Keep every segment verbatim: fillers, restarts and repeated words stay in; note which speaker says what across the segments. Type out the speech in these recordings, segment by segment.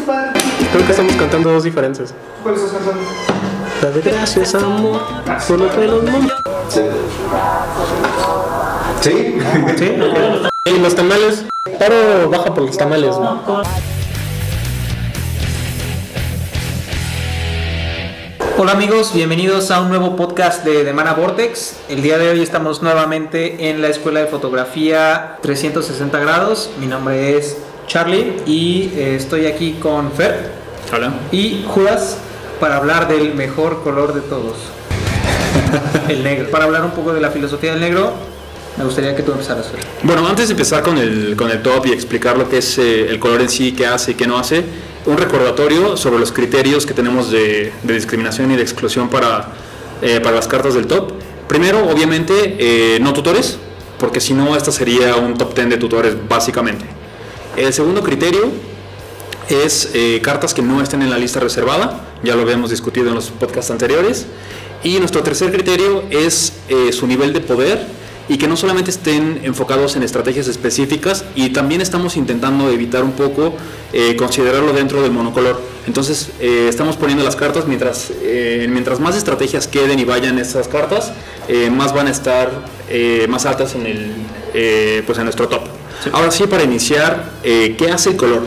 Speaker 1: compartir.
Speaker 2: Creo que estamos cantando dos diferentes.
Speaker 1: ¿Cuál estás cantando?
Speaker 2: La de gracias, amor, por lo que los mundos.
Speaker 1: Sí. ¿Sí?
Speaker 2: Sí, ok. Y los tamales, paro baja por los tamales, ¿no?
Speaker 3: Hola amigos, bienvenidos a un nuevo podcast de, de Mana Vortex. El día de hoy estamos nuevamente en la Escuela de Fotografía trescientos sesenta grados. Mi nombre es Charlie y eh, estoy aquí con Fer.
Speaker 4: Hola.
Speaker 3: Y Judas para hablar del mejor color de todos, el negro. Para hablar un poco de la filosofía del negro, me gustaría que tú empezaras, Fer.
Speaker 4: Bueno, antes de empezar con el, con el top y explicar lo que es eh, el color en sí, qué hace y qué no hace, un recordatorio sobre los criterios que tenemos de, de discriminación y de exclusión para, eh, para las cartas del top. Primero, obviamente, eh, no tutores, porque si no, esta sería un top diez de tutores, básicamente. El segundo criterio es eh, cartas que no estén en la lista reservada, ya lo habíamos discutido en los podcasts anteriores. Y nuestro tercer criterio es eh, su nivel de poder, y que no solamente estén enfocados en estrategias específicas, y también estamos intentando evitar un poco eh, considerarlo dentro del monocolor. Entonces eh, estamos poniendo las cartas mientras, eh, mientras más estrategias queden y vayan esas cartas, eh, más van a estar eh, más altas en, el, eh, pues en nuestro top. Sí. Ahora sí, para iniciar, eh, ¿qué hace el color?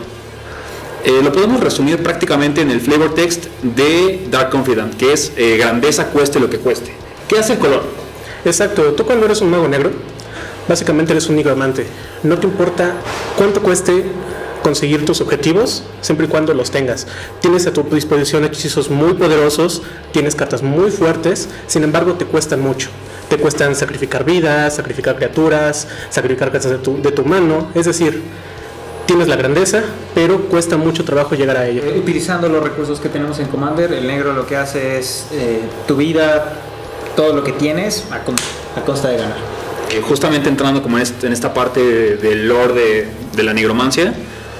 Speaker 4: Eh, lo podemos resumir prácticamente en el flavor text de Dark Confidant, que es eh, grandeza cueste lo que cueste. ¿Qué hace el color?
Speaker 2: Exacto, tú cuando eres un mago negro, básicamente eres un nigromante. No te importa cuánto cueste conseguir tus objetivos, siempre y cuando los tengas. Tienes a tu disposición hechizos muy poderosos, tienes cartas muy fuertes, sin embargo te cuestan mucho. Te cuestan sacrificar vidas, sacrificar criaturas, sacrificar cartas de tu, de tu mano, es decir, tienes la grandeza, pero cuesta mucho trabajo llegar a ella.
Speaker 3: Eh, utilizando los recursos que tenemos en Commander, el negro lo que hace es eh, tu vida, todo lo que tienes a, con, a costa de ganar.
Speaker 4: Eh, justamente entrando como en, este, en esta parte de, del lore de, de la nigromancia,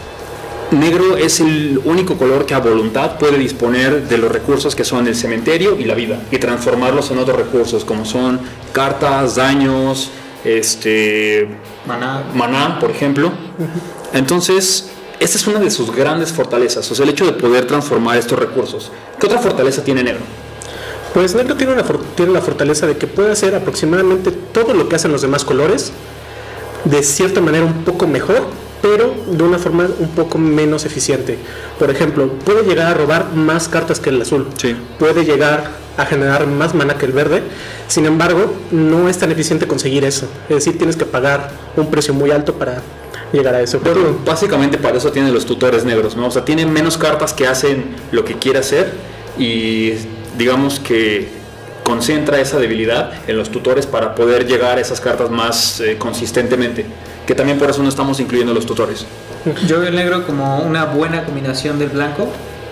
Speaker 4: negro es el único color que a voluntad puede disponer de los recursos que son el cementerio y la vida, y transformarlos en otros recursos como son cartas, daños, este,
Speaker 3: maná,
Speaker 4: maná por ejemplo. Uh-huh. Entonces esta es una de sus grandes fortalezas, o sea, el hecho de poder transformar estos recursos. ¿Qué otra fortaleza tiene negro?
Speaker 2: Pues negro tiene, una, tiene la fortaleza de que puede hacer aproximadamente todo lo que hacen los demás colores, de cierta manera un poco mejor, pero de una forma un poco menos eficiente. Por ejemplo, puede llegar a robar más cartas que el azul,
Speaker 4: sí. Puede
Speaker 2: llegar a generar más mana que el verde, sin embargo, no es tan eficiente conseguir eso. Es decir, tienes que pagar un precio muy alto para llegar a eso.
Speaker 4: Pero básicamente para eso tienen los tutores negros, ¿no? O sea, tienen menos cartas que hacen lo que quiere hacer y digamos que concentra esa debilidad en los tutores para poder llegar a esas cartas más eh, consistentemente, que también por eso no estamos incluyendo los tutores.
Speaker 3: Yo veo el negro como una buena combinación del blanco,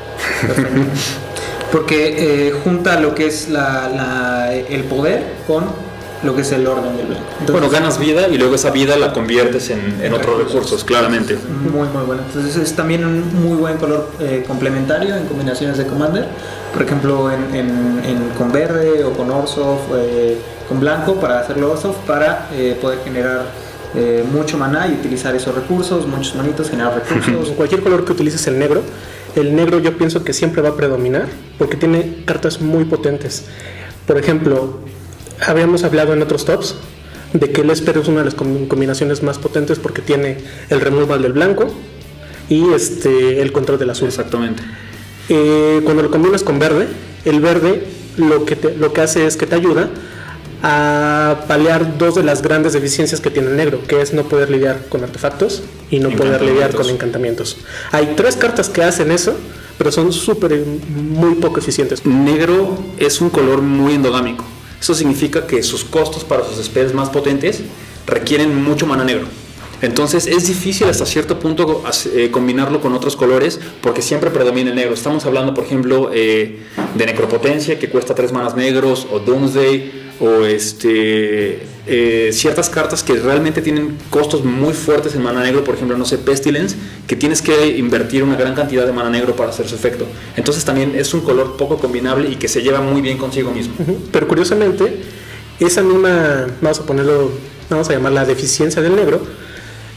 Speaker 3: porque eh, junta lo que es la, la, el poder con lo que es el orden del blanco.
Speaker 4: Entonces, bueno, ganas vida y luego esa vida la conviertes en, en, en otros recursos, recursos, claramente.
Speaker 3: Muy, muy bueno. Entonces es también un muy buen color eh, complementario en combinaciones de Commander. Por ejemplo, en, en, en, con verde o con Orzhov, eh, con blanco para hacerlo Orzhov, para eh, poder generar eh, mucho maná y utilizar esos recursos, muchos manitos, generar recursos.
Speaker 2: En cualquier color que utilices el negro, el negro yo pienso que siempre va a predominar porque tiene cartas muy potentes. Por ejemplo, habíamos hablado en otros tops de que el Esper es una de las combinaciones más potentes porque tiene el removal del blanco y este, el control del azul.
Speaker 4: Exactamente.
Speaker 2: Eh, cuando lo combinas con verde, el verde lo que, te, lo que hace es que te ayuda a paliar dos de las grandes deficiencias que tiene el negro, que es no poder lidiar con artefactos y no poder lidiar con encantamientos. Hay tres cartas que hacen eso, pero son súper, muy poco eficientes.
Speaker 4: Negro es un color muy endogámico. Eso significa que sus costos para sus spells más potentes requieren mucho mana negro. Entonces es difícil hasta cierto punto eh, combinarlo con otros colores porque siempre predomina el negro. Estamos hablando, por ejemplo, eh, de Necropotencia, que cuesta tres manas negros, o Doomsday, o este, eh, ciertas cartas que realmente tienen costos muy fuertes en mana negro. Por ejemplo, no sé, Pestilence, que tienes que invertir una gran cantidad de mana negro para hacer su efecto. Entonces también es un color poco combinable y que se lleva muy bien consigo mismo.
Speaker 2: Uh-huh. Pero curiosamente, esa misma, vamos a ponerlo, vamos a llamarla deficiencia del negro,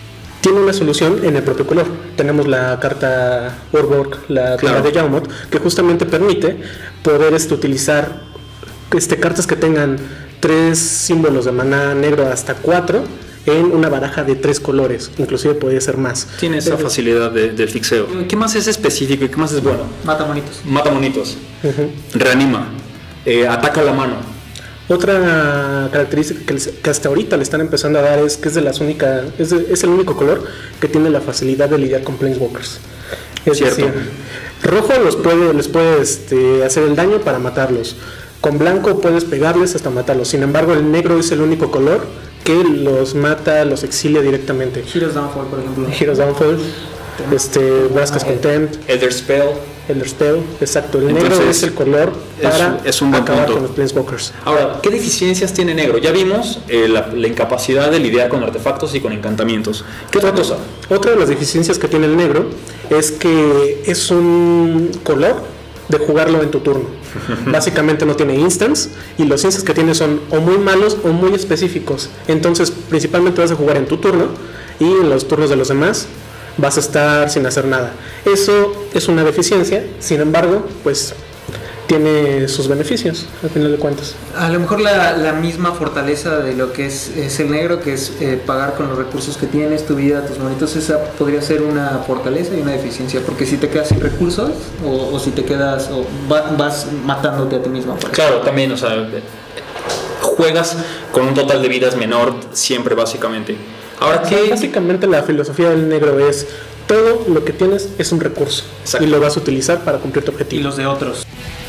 Speaker 2: tiene una solución en el propio color. Tenemos la carta Urborg, la
Speaker 4: Claro.
Speaker 2: de Yaumot, que justamente permite poder este, utilizar este, cartas que tengan tres símbolos de maná negro hasta cuatro en una baraja de tres colores, inclusive puede ser más.
Speaker 4: Tiene esa
Speaker 2: Pero-
Speaker 4: facilidad de, de fixeo. ¿Qué más es específico y qué más es bueno?
Speaker 3: Mata monitos.
Speaker 4: Mata monitos,
Speaker 2: Ujú.
Speaker 4: reanima, eh, ataca la mano.
Speaker 2: Otra característica que, les- que hasta ahorita le están empezando a dar es que es de las únicas, es, de- es el único color que tiene la facilidad de lidiar con Planeswalkers. Es
Speaker 4: Cierto.
Speaker 2: decir, rojo los puede, les puede este, hacer el daño para matarlos. Con blanco puedes pegarles hasta matarlos. Sin embargo, el negro es el único color que los mata, los exilia directamente.
Speaker 3: Heroes Downfall, por ejemplo.
Speaker 2: Heroes Downfall, este, Vraska's Contempt,
Speaker 4: Elder Spell.
Speaker 2: Elder Spell, exacto. El negro
Speaker 4: Entonces,
Speaker 2: es el color
Speaker 4: es-
Speaker 2: para
Speaker 4: es un buen
Speaker 2: acabar
Speaker 4: punto.
Speaker 2: con los Planeswalkers.
Speaker 4: Ahora, ¿qué deficiencias tiene negro? Ya vimos eh, la, la incapacidad de lidiar con artefactos y con encantamientos. ¿Qué otra cosa?
Speaker 2: Otra de las deficiencias que tiene el negro es que es un color de jugarlo en tu turno. Básicamente no tiene instants y los instants que tiene son o muy malos o muy específicos. Entonces principalmente vas a jugar en tu turno y en los turnos de los demás vas a estar sin hacer nada. Eso es una deficiencia, sin embargo, pues tiene sus beneficios al final de cuentas.
Speaker 3: A lo mejor la, la misma fortaleza de lo que es, es el negro, que es eh, pagar con los recursos que tienes, tu vida, tus monitos, esa podría ser una fortaleza y una deficiencia, porque si te quedas sin recursos o, o si te quedas o va- vas matándote a ti mismo. por ejemplo.
Speaker 4: Claro, también, o sea, juegas con un total de vidas menor siempre, básicamente. Ahora, ¿qué?
Speaker 2: Básicamente la filosofía del negro es todo lo que tienes es un recurso.
Speaker 4: Exacto.
Speaker 2: Y lo vas a utilizar para cumplir tu
Speaker 3: Y
Speaker 2: objetivo.
Speaker 3: los de otros.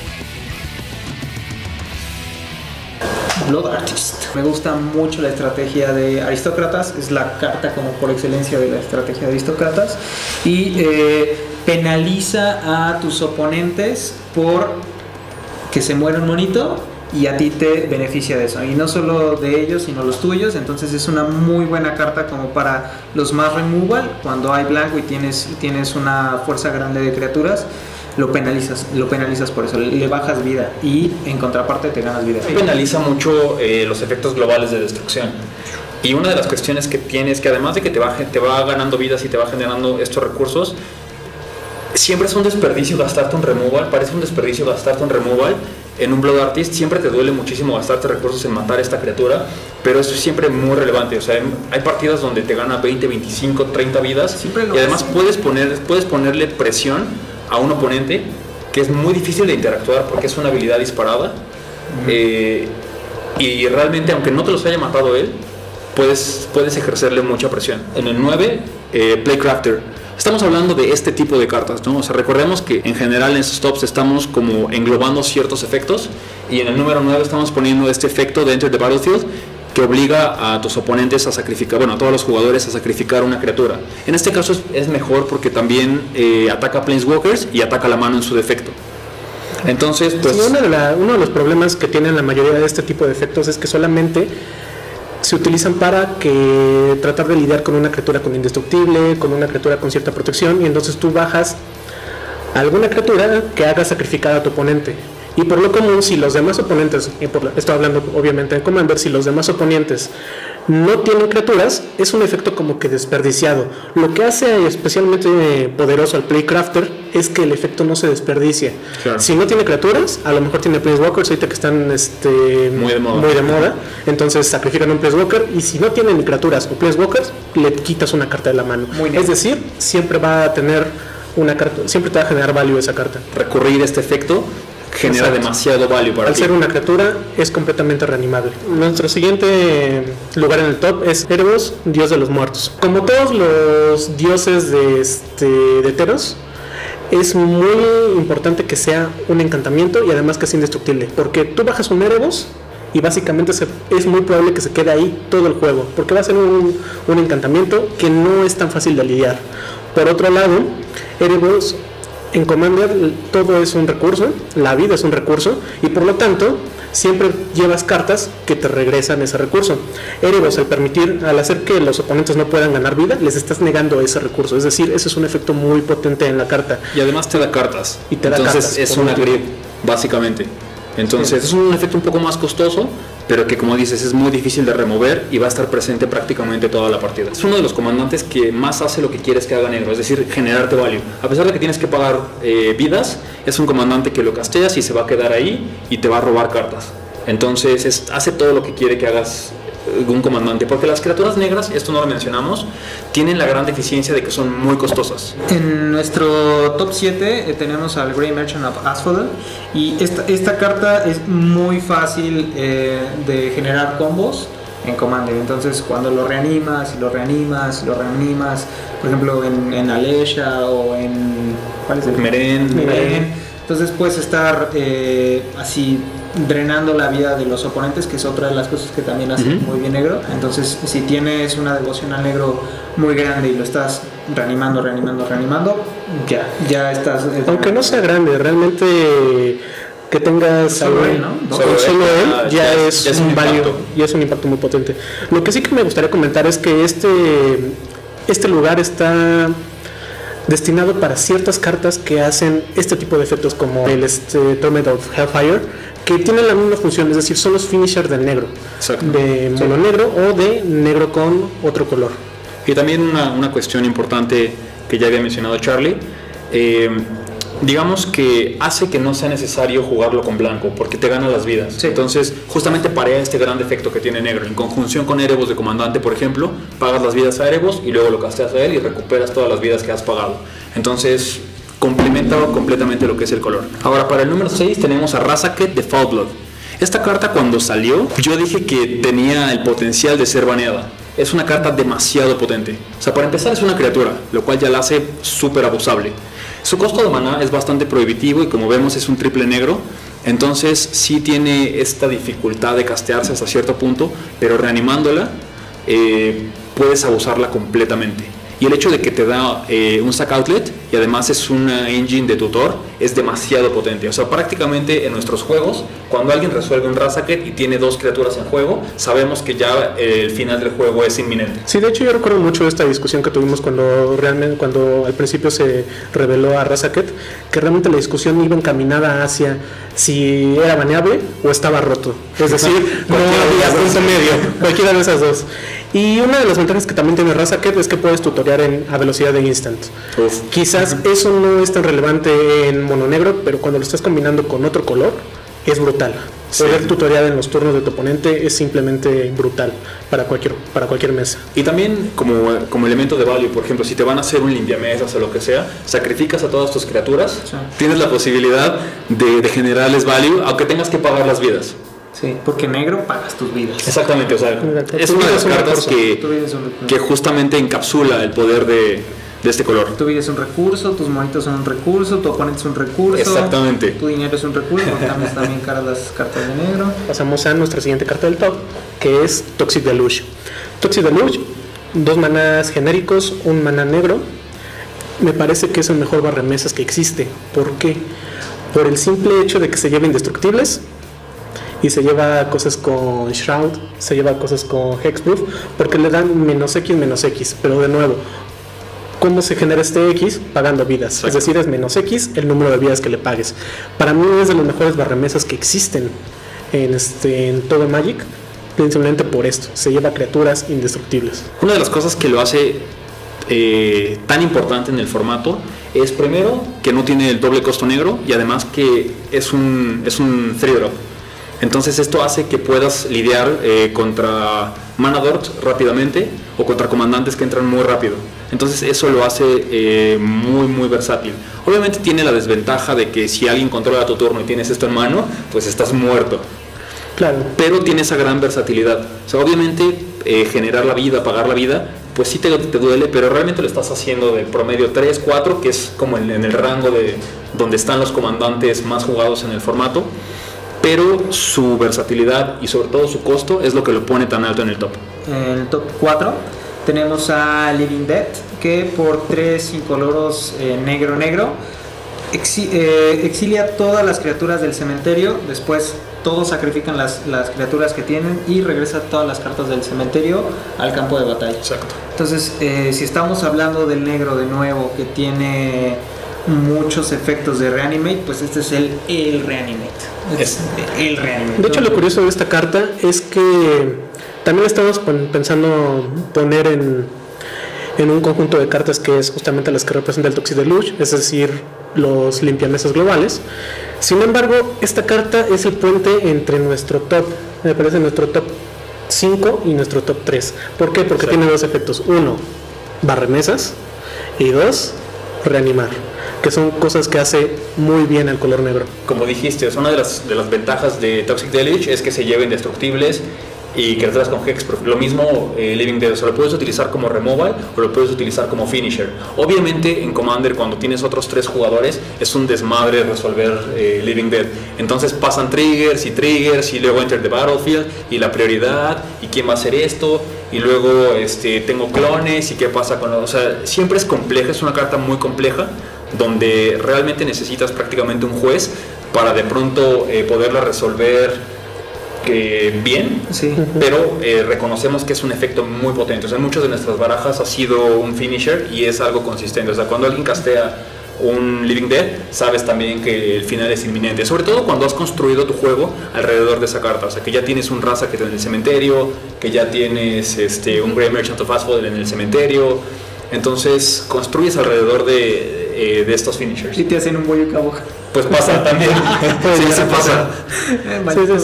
Speaker 3: Blood Artist. Me gusta mucho la estrategia de aristócratas, es la carta como por excelencia de la estrategia de aristócratas y eh, penaliza a tus oponentes por que se muera un monito y a ti te beneficia de eso. Y no solo de ellos, sino los tuyos. Entonces es una muy buena carta como para los más removal. Cuando hay blanco y tienes, y tienes una fuerza grande de criaturas, lo penalizas, lo penalizas por eso, le bajas vida y en contraparte te ganas vida.
Speaker 4: Penaliza mucho eh, los efectos globales de destrucción. Y una de las cuestiones que tienes, que además de que te va, te va ganando vidas y te va generando estos recursos, siempre es un desperdicio gastarte un removal, parece un desperdicio gastarte un removal en un Blood Artist, siempre te duele muchísimo gastarte recursos en matar a esta criatura, pero eso es siempre muy relevante, o sea, hay partidas donde te gana veinte, veinticinco, treinta vidas
Speaker 3: Siempre lo
Speaker 4: y además
Speaker 3: hace.
Speaker 4: puedes, poner, puedes ponerle presión a un oponente que es muy difícil de interactuar porque es una habilidad disparada. Eh, y realmente, aunque no te los haya matado él, puedes, puedes ejercerle mucha presión. En el nueve, eh, Playcrafter. Estamos hablando de este tipo de cartas, ¿no? O sea, recordemos que en general en estos tops estamos como englobando ciertos efectos y en el número nueve estamos poniendo este efecto de Enter the Battlefield que obliga a tus oponentes a sacrificar, bueno, a todos los jugadores a sacrificar una criatura. En este caso es, es mejor porque también eh, ataca a Planeswalkers y ataca la mano en su defecto. Entonces, pues...
Speaker 2: Sí, una de la- uno de los problemas que tienen la mayoría de este tipo de efectos es que solamente se utilizan para que tratar de lidiar con una criatura con indestructible, con una criatura con cierta protección, y entonces tú bajas a alguna criatura que haga sacrificar a tu oponente. Y por lo común, si los demás oponentes, y por la- estoy hablando obviamente de Commander, si los demás oponentes no tienen criaturas, es un efecto como que desperdiciado. Lo que hace especialmente poderoso al Playcrafter es que el efecto no se desperdicia.
Speaker 4: Claro.
Speaker 2: Si no tiene criaturas, a lo mejor tiene Planeswalkers ahorita que están este,
Speaker 4: Muy de moda.
Speaker 2: muy de moda, entonces sacrifican un Planeswalker, y si no tienen ni criaturas o Planeswalkers, le quitas una carta de la mano.
Speaker 3: Muy bien.
Speaker 2: Es decir, siempre va a tener una carta, siempre te va a generar value esa carta.
Speaker 4: recurrir a este efecto genera
Speaker 2: Exacto.
Speaker 4: demasiado value para
Speaker 2: Al
Speaker 4: ti.
Speaker 2: ser una criatura es completamente reanimable. Nuestro siguiente lugar en el top es Erebos, dios de los muertos. Como todos los dioses de, este, de Teros, es muy importante que sea un encantamiento y además que sea indestructible, porque tú bajas un Erebos y básicamente se- es muy probable que se quede ahí todo el juego, porque va a ser un, un encantamiento que no es tan fácil de lidiar. Por otro lado, Erebos en Commander todo es un recurso, la vida es un recurso, y por lo tanto siempre llevas cartas que te regresan ese recurso. Erebos, al permitir, al hacer que los oponentes no puedan ganar vida, les estás negando ese recurso, es decir, ese es un efecto muy potente en la carta.
Speaker 4: Y además te da cartas.
Speaker 2: Y te da
Speaker 4: Entonces
Speaker 2: cartas,
Speaker 4: es
Speaker 2: por
Speaker 4: una
Speaker 2: último.
Speaker 4: grid, básicamente. Entonces sí. es un efecto un poco más costoso, pero que como dices es muy difícil de remover y va a estar presente prácticamente toda la partida. Es uno de los comandantes que más hace lo que quieres que haga negro, es decir, generarte value. A pesar de que tienes que pagar eh, vidas, es un comandante que lo casteas y se va a quedar ahí y te va a robar cartas. Entonces es, hace todo lo que quiere que hagas un comandante, porque las criaturas negras, esto no lo mencionamos, tienen la gran deficiencia de que son muy costosas.
Speaker 3: En nuestro top siete eh, tenemos al Grey Merchant of Asphodel, y esta, esta carta es muy fácil eh, de generar combos en Commander. Entonces cuando lo reanimas y lo reanimas y lo reanimas, por ejemplo en, en Alesha o en ¿cuál es el?
Speaker 4: Meren,
Speaker 3: Meren. Entonces puedes estar eh, así drenando la vida de los oponentes, que es otra de las cosas que también hace uh-huh. muy bien negro. Entonces si tienes una devoción al negro muy grande y lo estás reanimando, reanimando, reanimando, ya, ya estás...
Speaker 2: Aunque no sea grande, realmente que tengas
Speaker 3: solo él, ¿no?
Speaker 2: Solo, solo él ya, ya es, ya es un value, ya es un impacto muy potente. Lo que sí que me gustaría comentar es que este, este lugar está destinado para ciertas cartas que hacen este tipo de efectos, como el este, Torment of Hellfire, que tienen la misma función, es decir, son los finishers del negro, Exacto. de mono sí. negro o de negro con otro color.
Speaker 4: Y también una, una cuestión importante que ya había mencionado Charlie, eh, digamos que hace que no sea necesario jugarlo con blanco, porque te gana las vidas. Sí. Entonces, justamente para este gran defecto que tiene negro, en conjunción con Erebos de comandante, por ejemplo, pagas las vidas a Erebos y luego lo casteas a él y recuperas todas las vidas que has pagado. Entonces, complementa completamente lo que es el color. Ahora, para el número seis tenemos a Razaket de Foulblood. Esta carta, cuando salió, yo dije que tenía el potencial de ser baneada. Es una carta demasiado potente. O sea, para empezar es una criatura, lo cual ya la hace súper abusable. Su costo de maná es bastante prohibitivo y como vemos es un triple negro. Entonces sí tiene esta dificultad de castearse hasta cierto punto, pero reanimándola eh, puedes abusarla completamente. Y el hecho de que te da eh, un sack outlet y además es una engine de tutor es demasiado potente. O sea, prácticamente en nuestros juegos, cuando alguien resuelve un Razaket y tiene dos criaturas en juego, sabemos que ya eh, el final del juego es inminente.
Speaker 2: Sí, de hecho yo recuerdo mucho esta discusión que tuvimos cuando realmente, cuando al principio se reveló a Razaket, que realmente la discusión iba encaminada hacia si era baneable o estaba roto. Es decir, no había punto medio, cualquiera de esas dos. Y una de las ventajas que también tiene Razaket es que puedes tutorear en, a velocidad de instant. Uf. Quizás uh-huh. eso no es tan relevante en mono negro, pero cuando lo estás combinando con otro color, es brutal. Sí. Poder tutorear en los turnos de tu oponente es simplemente brutal para cualquier, para cualquier mesa.
Speaker 4: Y también como, como elemento de value, por ejemplo, si te van a hacer un limpiamesas o lo que sea, sacrificas a todas tus criaturas, sí. tienes la posibilidad de, de generarles value, aunque tengas que pagar las vidas.
Speaker 3: Sí, porque negro pagas tus vidas.
Speaker 4: Exactamente, o sea, es una de las cartas que, que justamente encapsula el poder de, de este color.
Speaker 3: Tu vida es un recurso, tus monitos son un recurso, tu oponente es un recurso.
Speaker 4: Exactamente.
Speaker 3: Tu dinero es un recurso, porque cambias también las cartas de negro.
Speaker 2: Pasamos a nuestra siguiente carta del top, que es Toxic Deluge. Toxic Deluge, dos manás genéricos, un maná negro. Me parece que es el mejor barremesas que existe. ¿Por qué? Por el simple hecho de que se lleva indestructibles. Y se lleva cosas con Shroud, se lleva cosas con Hexproof, porque le dan menos X, menos X. Pero de nuevo, ¿cómo se genera este X? Pagando vidas. Exacto. Es decir, es menos X el número de vidas que le pagues. Para mí es de los mejores barremesas que existen en, este, en todo Magic, principalmente por esto. Se lleva criaturas indestructibles.
Speaker 4: Una de las cosas que lo hace eh, tan importante en el formato es, primero, que no tiene el doble costo negro y además que es un, es un three drop. Entonces esto hace que puedas lidiar eh, contra mana dorks rápidamente o contra comandantes que entran muy rápido. Entonces eso lo hace eh, muy muy versátil. Obviamente tiene la desventaja de que si alguien controla tu turno y tienes esto en mano, pues estás muerto.
Speaker 2: Claro.
Speaker 4: Pero tiene esa gran versatilidad. O sea, obviamente eh, generar la vida, pagar la vida, pues sí te, te duele, pero realmente lo estás haciendo de promedio tres, cuatro, que es como en, en el rango de donde están los comandantes más jugados en el formato. Pero su versatilidad y sobre todo su costo es lo que lo pone tan alto en el top.
Speaker 3: En el top cuatro tenemos a Living Dead, que por tres incoloros eh, negro negro exi eh, exilia todas las criaturas del cementerio. Después todos sacrifican las, las criaturas que tienen y regresa todas las cartas del cementerio al campo de batalla.
Speaker 4: Exacto.
Speaker 3: Entonces eh, si estamos hablando del negro de nuevo, que tiene muchos efectos de Reanimate, pues este es el, el Reanimate. Es el Reanimate.
Speaker 2: De hecho, lo curioso de esta carta es que también estamos pensando poner en, en un conjunto de cartas que es justamente las que representa el Toxic Deluge, es decir, los limpiamesas globales. Sin embargo, esta carta es el puente entre nuestro top, me parece nuestro top cinco y nuestro top tres. ¿Por qué? Porque sí. Tiene dos efectos. Uno, barremesas, y dos, reanimar, que son cosas que hace muy bien el color negro.
Speaker 4: Como dijiste, una de las, de las ventajas de Toxic Deluge es que se lleven destructibles y criaturas con Hexproof. Lo mismo eh, Living Dead, o sea, lo puedes utilizar como removal o lo puedes utilizar como finisher. Obviamente en Commander, cuando tienes otros tres jugadores, es un desmadre resolver eh, Living Dead. Entonces pasan triggers y triggers y luego enter the battlefield y la prioridad y quién va a hacer esto y luego este, tengo clones y qué pasa con los... O sea, siempre es compleja, es una carta muy compleja donde realmente necesitas prácticamente un juez para de pronto eh, poderla resolver que bien,
Speaker 3: sí.
Speaker 4: pero eh, reconocemos que es un efecto muy potente. O sea, en muchas de nuestras barajas ha sido un finisher y es algo consistente. O sea, cuando alguien castea un Living Dead, sabes también que el final es inminente. Sobre todo cuando has construido tu juego alrededor de esa carta. O sea, que ya tienes un Raza que está en el cementerio, que ya tienes este, un Grey Merchant of Asphalt en el cementerio. Entonces, construyes alrededor de, eh, de estos finishers.
Speaker 3: Y te hacen un bollo cabo.
Speaker 4: Pues pasa también. Sí, se pasa.
Speaker 2: Sí, sí,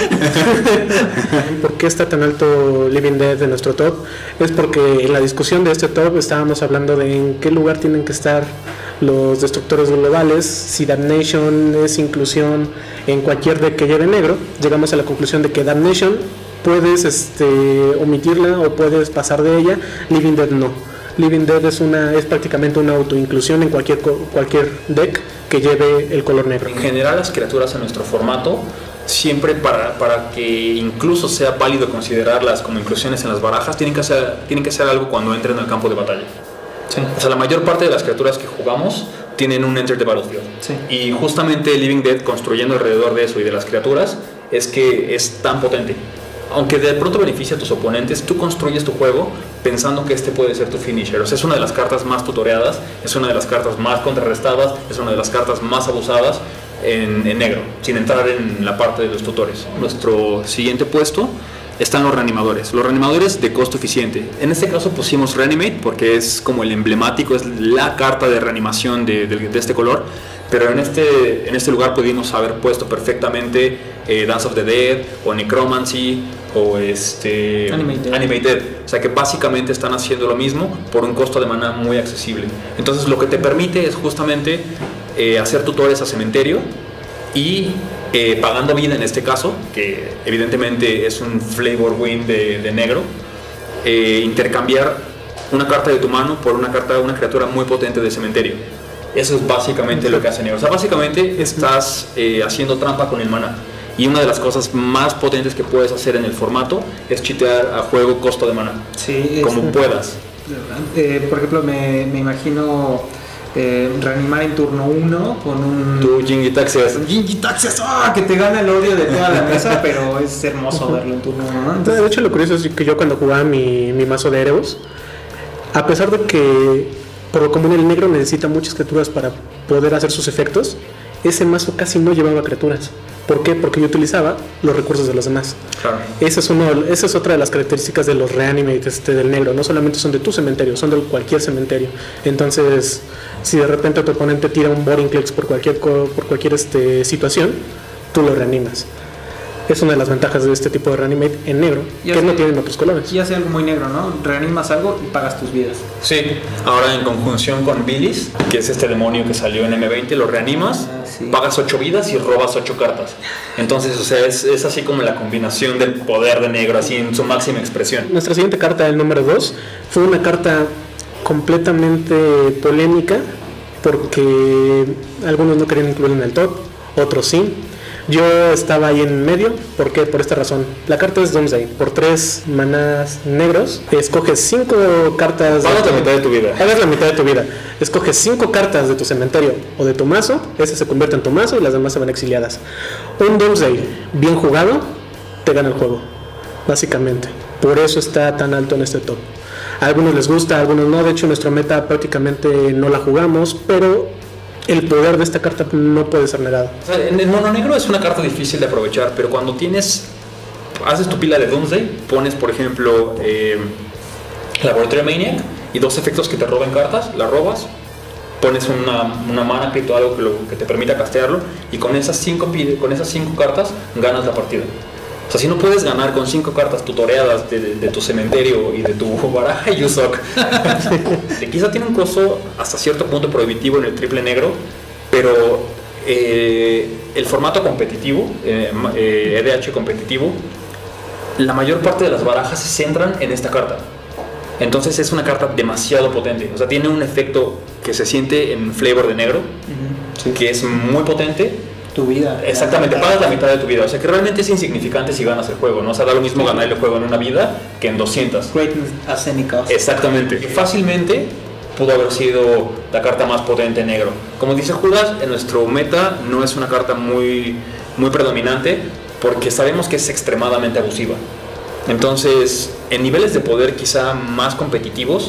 Speaker 2: sí. ¿Por qué está tan alto Living Dead de nuestro top? Es porque en la discusión de este top estábamos hablando de en qué lugar tienen que estar los destructores globales, si Damnation es inclusión en cualquier deck que lleve negro. Llegamos a la conclusión de que Damnation puedes este, omitirla o puedes pasar de ella, Living Dead no. Living Dead es una es prácticamente una autoinclusión en cualquier cualquier deck que lleve el color negro.
Speaker 4: En general, las criaturas en nuestro formato, siempre para, para que incluso sea válido considerarlas como inclusiones en las barajas, tienen que hacer, tienen que hacer algo cuando entren al campo de batalla.
Speaker 3: Sí.
Speaker 4: O sea, la mayor parte de las criaturas que jugamos tienen un Enter the Battlefield.
Speaker 3: Sí.
Speaker 4: Y justamente Living Dead, construyendo alrededor de eso y de las criaturas, es que es tan potente. Aunque de pronto beneficia a tus oponentes, tú construyes tu juego pensando que este puede ser tu finisher. O sea, es una de las cartas más tutoreadas, es una de las cartas más contrarrestadas, es una de las cartas más abusadas en, en negro, sin entrar en la parte de los tutores. Nuestro siguiente puesto están los reanimadores. Los reanimadores de costo eficiente. En este caso pusimos Reanimate porque es como el emblemático, es la carta de reanimación de, de, de este color. Pero en este, en este lugar pudimos haber puesto perfectamente eh, Dance of the Dead o Necromancy o este
Speaker 3: Animated.
Speaker 4: Animated. O sea que básicamente están haciendo lo mismo por un costo de mana muy accesible. Entonces lo que te permite es justamente eh, hacer tutores a cementerio y eh, pagando vida en este caso, que evidentemente es un flavor win de, de negro, eh, intercambiar una carta de tu mano por una carta de una criatura muy potente de cementerio. Eso es básicamente lo que hace negro. O sea, básicamente estás eh, haciendo trampa con el mana. Y una de las cosas más potentes que puedes hacer en el formato es chitear a juego costo de mana.
Speaker 3: Sí,
Speaker 4: como
Speaker 3: es,
Speaker 4: puedas.
Speaker 3: Eh, por ejemplo, me, me imagino eh, reanimar en turno uno con un...
Speaker 4: Tu Jin-Gitaxias.
Speaker 3: Jin-Gitaxias, ¡ah! Que te gana el odio de toda la mesa, pero es hermoso verlo en turno uno, ¿no? Entonces,
Speaker 2: de hecho, lo curioso es que yo cuando jugaba mi, mi mazo de Erebos, a pesar de que por lo común el negro necesita muchas criaturas para poder hacer sus efectos, ese mazo casi no llevaba criaturas. ¿Por qué? Porque yo utilizaba los recursos de los demás.
Speaker 4: Claro.
Speaker 2: Esa es, uno, esa es otra de las características de los Reanimates este, del negro. No solamente son de tu cementerio, son de cualquier cementerio. Entonces, si de repente tu oponente tira un Boring Clicks por cualquier, por cualquier este, situación, tú lo reanimas. Es una de las ventajas de este tipo de Reanimate en negro, y que hace, no tienen otros colores.
Speaker 3: Y hace algo muy negro, ¿no? Reanimas algo y pagas tus vidas.
Speaker 4: Sí, ahora en conjunción con Bilis, que es este demonio que salió en eme veinte, lo reanimas, ah, sí. pagas ocho vidas y robas ocho cartas. Entonces, o sea, es, es así como la combinación del poder de negro, así en su máxima expresión.
Speaker 2: Nuestra siguiente carta, el número dos, fue una carta completamente polémica, porque algunos no querían incluirla en el top, otros sí. Yo estaba ahí en medio, ¿por qué? Por esta razón. La carta es Doomsday, por tres manás negros, escoges cinco cartas...
Speaker 4: Pagas la mitad de tu vida.
Speaker 2: Pagas la mitad de tu vida. Escoges cinco cartas de tu cementerio o de tu mazo, ese se convierte en tu mazo y las demás se van exiliadas. Un Doomsday bien jugado, te gana el juego, básicamente. Por eso está tan alto en este top. A algunos les gusta, a algunos no. De hecho, nuestra meta prácticamente no la jugamos, pero el poder de esta carta no puede ser negado.
Speaker 4: O sea, en el mono negro es una carta difícil de aprovechar, pero cuando tienes, haces tu pila de Doomsday, pones por ejemplo eh, Laboratory Maniac y dos efectos que te roben cartas, la robas, pones una, una mana crypt o algo que, lo, que te permita castearlo, y con esas cinco con esas cinco cartas ganas la partida. O sea, si no puedes ganar con cinco cartas tutoreadas de, de, de tu cementerio y de tu baraja, you suck. Quizá tiene un costo hasta cierto punto prohibitivo en el triple negro, pero eh, el formato competitivo, eh, eh, E D H competitivo, la mayor parte de las barajas se centran en esta carta. Entonces es una carta demasiado potente. O sea, tiene un efecto que se siente en flavor de negro, uh-huh. sí. que es muy potente.
Speaker 3: Tu vida.
Speaker 4: Exactamente, pagas la mitad de tu vida. O sea, que realmente es insignificante si ganas el juego, ¿no? O sea, da lo mismo ganar el juego en una vida que en doscientas.
Speaker 3: Greatness at any cost.
Speaker 4: Exactamente. Fácilmente pudo haber sido la carta más potente en negro. Como dice Judas, en nuestro meta no es una carta muy, muy predominante porque sabemos que es extremadamente abusiva. Entonces, en niveles de poder quizá más competitivos,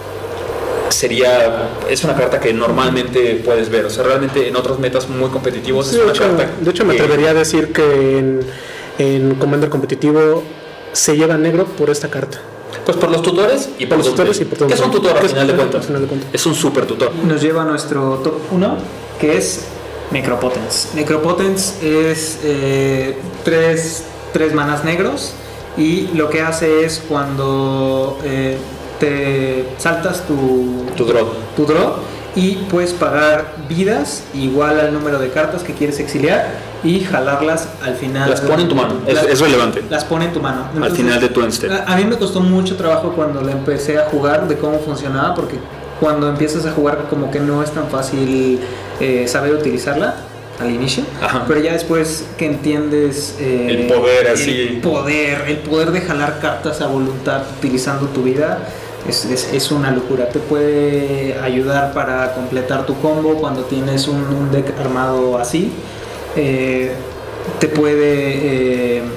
Speaker 4: sería es una carta que normalmente puedes ver. O sea, realmente en otros metas muy competitivos
Speaker 2: sí,
Speaker 4: es una
Speaker 2: de hecho,
Speaker 4: carta
Speaker 2: de hecho me
Speaker 4: que,
Speaker 2: atrevería a decir que en, en Commander competitivo se lleva negro por esta carta.
Speaker 4: Pues por los tutores y por, por los tutores y por todo. ¿Qué es un tutor al final de cuentas? Es un super tutor.
Speaker 3: Nos lleva a nuestro top uno, que es Necropotence. Necropotence es eh, tres, tres manas negros, y lo que hace es cuando eh, te saltas tu,
Speaker 4: tu draw.
Speaker 3: tu draw y puedes pagar vidas igual al número de cartas que quieres exiliar y jalarlas al final.
Speaker 4: Las pone en tu mano, es,
Speaker 3: las,
Speaker 4: es relevante.
Speaker 3: Las pone en tu mano. Entonces,
Speaker 4: al final de tu end step.
Speaker 3: A, a mí me costó mucho trabajo cuando le empecé a jugar de cómo funcionaba, porque cuando empiezas a jugar como que no es tan fácil eh, saber utilizarla al inicio. Ajá. Pero ya después que entiendes eh,
Speaker 4: el poder así
Speaker 3: el poder el poder de jalar cartas a voluntad utilizando tu vida es, es, es una locura. Te puede ayudar para completar tu combo cuando tienes un, un deck armado así. Eh, te puede eh,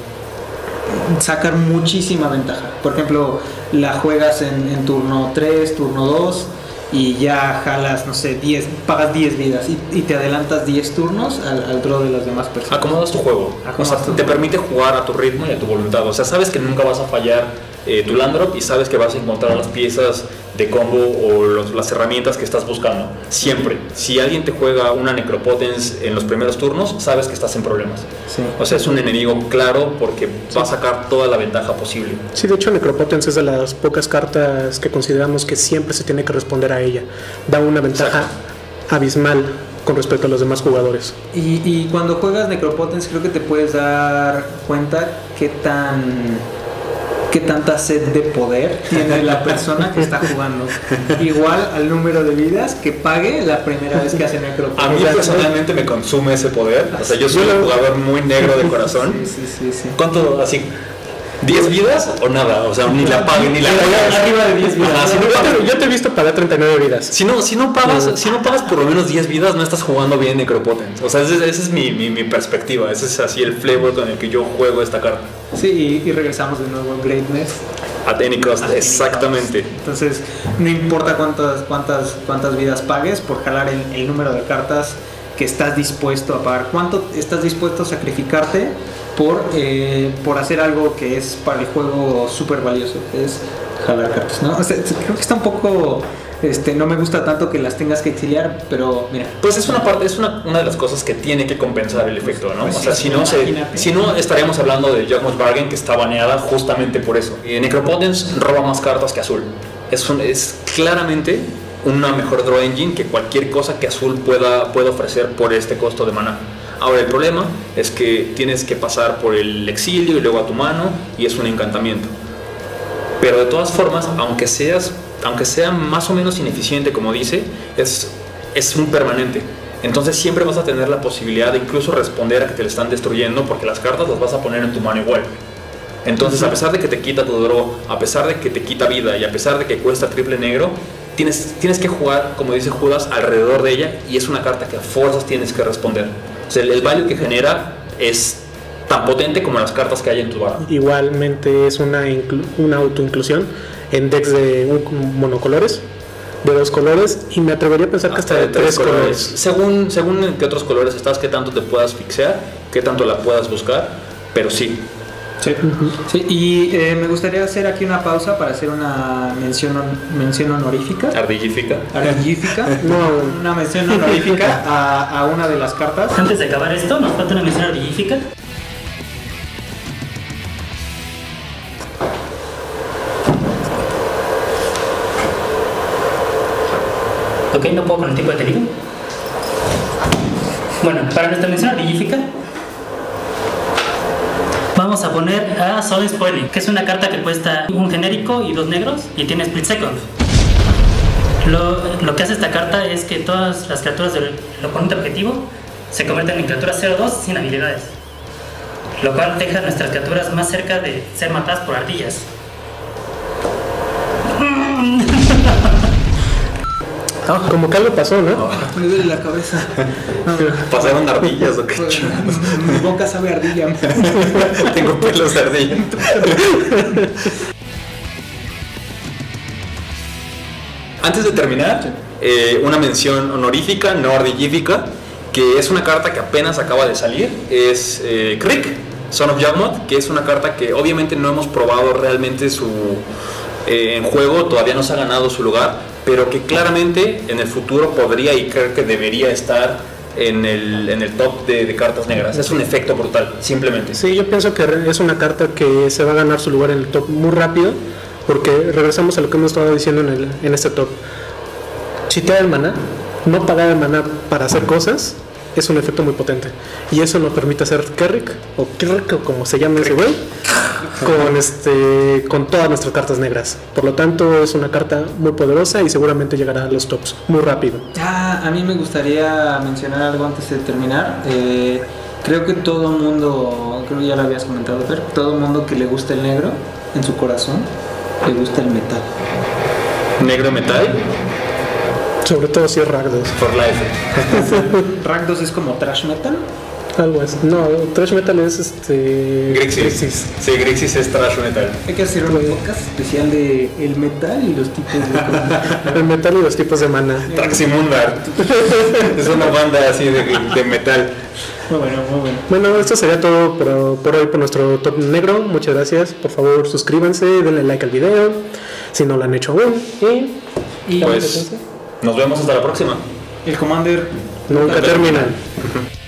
Speaker 3: sacar muchísima ventaja. Por ejemplo, la juegas en, en turno tres, turno dos y ya jalas, no sé, diez, pagas diez vidas y, y te adelantas diez turnos al, al draw de las demás personas.
Speaker 4: Acomodas tu juego.
Speaker 3: Acomodas
Speaker 4: o sea,
Speaker 3: tu
Speaker 4: te
Speaker 3: juego.
Speaker 4: permite jugar a tu ritmo y a tu voluntad. O sea, sabes que nunca vas a fallar eh, tu land drop y sabes que vas a encontrar las piezas de combo o los, las herramientas que estás buscando. Siempre. Si alguien te juega una Necropotence en los primeros turnos, sabes que estás en problemas.
Speaker 2: Sí.
Speaker 4: O sea, es un enemigo claro porque sí. va a sacar toda la ventaja posible.
Speaker 2: Sí, de hecho Necropotence es de las pocas cartas que consideramos que siempre se tiene que responder a ella. Da una ventaja Exacto. abismal con respecto a los demás jugadores.
Speaker 3: Y, y cuando juegas Necropotence creo que te puedes dar cuenta qué tan... qué tanta sed de poder tiene la persona que está jugando. Igual al número de vidas que pague la primera vez que hace Necropotence.
Speaker 4: A mí personalmente me consume ese poder. O sea, yo soy un jugador muy negro de corazón.
Speaker 3: Sí, sí, sí, sí.
Speaker 4: ¿Cuánto así? ¿diez vidas o nada? O sea, ni la pague ni la pague.
Speaker 3: Arriba de diez vidas.
Speaker 2: Ah, si no pagas, yo te he visto pagar treinta y nueve vidas.
Speaker 4: Si no, si no pagas, si no pagas por lo menos diez vidas, no estás jugando bien Necropotence. O sea, esa es, es mi, mi, mi perspectiva. Ese es así el flavor con el que yo juego esta carta.
Speaker 3: Sí, y, y regresamos de nuevo a Greatness.
Speaker 4: At any cost, At exactamente.
Speaker 3: Any cost. Entonces, no importa cuántas, cuántas, cuántas vidas pagues por jalar el, el número de cartas que estás dispuesto a pagar. ¿Cuánto estás dispuesto a sacrificarte por, eh, por hacer algo que es para el juego súper valioso, que es jalar cartas, ¿no? O sea, creo que está un poco... Este, no me gusta tanto que las tengas que exiliar, pero mira.
Speaker 4: Pues es una parte, es una, una de las cosas que tiene que compensar el efecto, ¿no?
Speaker 3: Pues
Speaker 4: o sea,
Speaker 3: sí,
Speaker 4: si no, se, si no estaríamos hablando de Juggernaut Bargain, que está baneada justamente por eso. Y Necropotence roba más cartas que azul. Es, un, es claramente una mejor draw engine que cualquier cosa que azul pueda, pueda ofrecer por este costo de mana. Ahora el problema es que tienes que pasar por el exilio y luego a tu mano, y es un encantamiento. Pero de todas formas, aunque seas aunque sea más o menos ineficiente, como dice, es, es un permanente. Entonces siempre vas a tener la posibilidad de incluso responder a que te le están destruyendo, porque las cartas las vas a poner en tu mano igual. Entonces, uh-huh. a pesar de que te quita tu draw, a pesar de que te quita vida y a pesar de que cuesta triple negro, tienes, tienes que jugar, como dice Judas, alrededor de ella, y es una carta que a fuerzas tienes que responder. O sea, el, el value que genera es tan potente como las cartas que hay en tu barra.
Speaker 2: Igualmente es una, inclu- una autoinclusión en decks de monocolores, de dos colores y me atrevería a pensar que hasta de tres colores.
Speaker 4: Según, según en qué otros colores estás, qué tanto te puedas fixear, qué tanto la puedas buscar, pero sí.
Speaker 3: Sí. Uh-huh. Sí, y eh, me gustaría hacer aquí una pausa para hacer una mención, mención honorífica.
Speaker 4: Ardillífica.
Speaker 3: Ardillífica. No, una mención honorífica a, a una de las cartas.
Speaker 1: Antes de acabar esto, nos falta una mención ardillífica. Ok, no puedo con el tipo de técnico. Bueno, para nuestra mención ardillífica vamos a poner a Soul Spoiling, que es una carta que cuesta un genérico y dos negros y tiene Split Second. Lo, lo que hace esta carta es que todas las criaturas del oponente objetivo se convierten en criaturas cero dos sin habilidades, lo cual deja a nuestras criaturas más cerca de ser matadas por ardillas.
Speaker 2: Oh, como que algo pasó, ¿no?
Speaker 3: Oh, me duele la cabeza.
Speaker 4: ¿Pasaron ardillas o qué?
Speaker 3: Mi boca sabe a ardilla.
Speaker 4: Tengo pelos de ardilla. Antes de terminar, eh, una mención honorífica, no ardillífica, que es una carta que apenas acaba de salir. Es eh, Krieg, Son of Yawgmoth, que es una carta que obviamente no hemos probado realmente su eh, en juego, todavía no se ha ganado su lugar, pero que claramente en el futuro podría y creo que debería estar en el, en el top de, de cartas negras. Es un efecto brutal, simplemente.
Speaker 2: Sí, yo pienso que es una carta que se va a ganar su lugar en el top muy rápido, porque regresamos a lo que hemos estado diciendo en, el, en este top. Chitear el maná, no pagar el maná para hacer cosas, es un efecto muy potente. Y eso nos permite hacer Kerrick, o Kerrick, o como se llama ese güey, con, este, con todas nuestras cartas negras. Por lo tanto, es una carta muy poderosa y seguramente llegará a los tops muy rápido.
Speaker 3: Ah, a mí me gustaría mencionar algo antes de terminar. Eh, creo que todo mundo, creo que ya lo habías comentado, pero todo mundo que le gusta el negro, en su corazón, le gusta el metal.
Speaker 4: ¿Negro metal?
Speaker 2: Sobre todo si es Rakdos.
Speaker 4: For life.
Speaker 3: Rakdos es como trash metal.
Speaker 2: Algo así. No, trash metal es este.
Speaker 4: Grixis. Grixis. Sí, Grixis es trash metal.
Speaker 3: Hay que hacer un podcast especial de el metal y los tipos de.
Speaker 2: El metal y los tipos de mana.
Speaker 4: Traximundar. Es una banda así de, de metal.
Speaker 3: Muy bueno, muy bueno.
Speaker 2: Bueno, esto sería todo por, por hoy por nuestro top negro. Muchas gracias. Por favor, suscríbanse, denle like al video si no lo han hecho aún. Y,
Speaker 3: y
Speaker 4: pues nos vemos hasta la próxima.
Speaker 3: El Commander
Speaker 2: nunca termina.